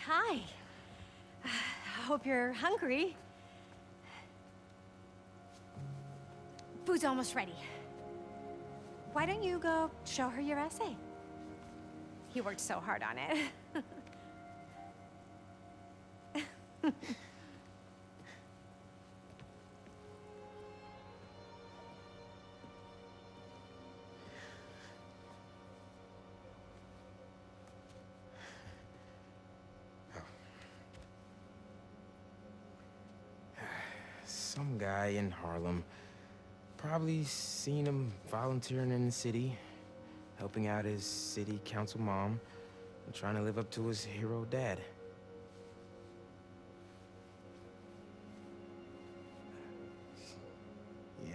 Hi. Hope you're hungry. Food's almost ready. Why don't you go show her your essay? He worked so hard on it. Some guy in Harlem. Probably seen him volunteering in the city, helping out his city council mom, and trying to live up to his hero dad. Yeah.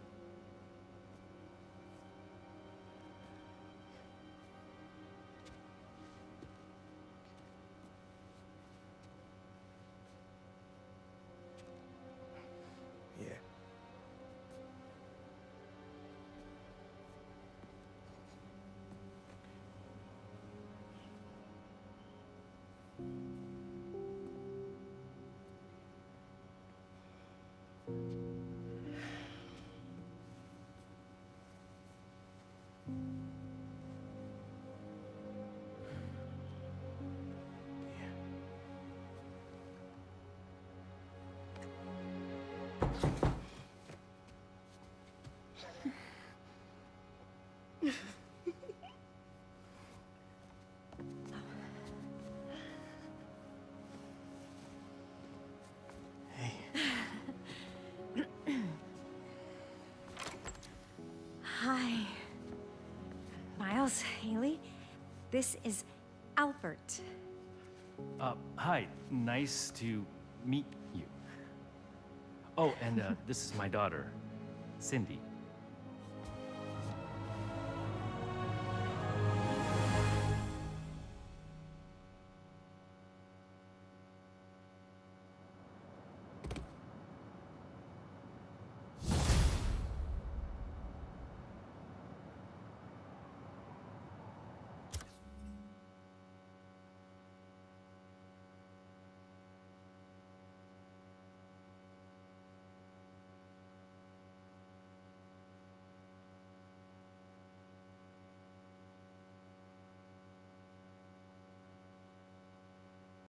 Yeah. Hi. Miles, Haley, this is Albert. Hi. Nice to meet you. Oh, and this is my daughter, Cindy.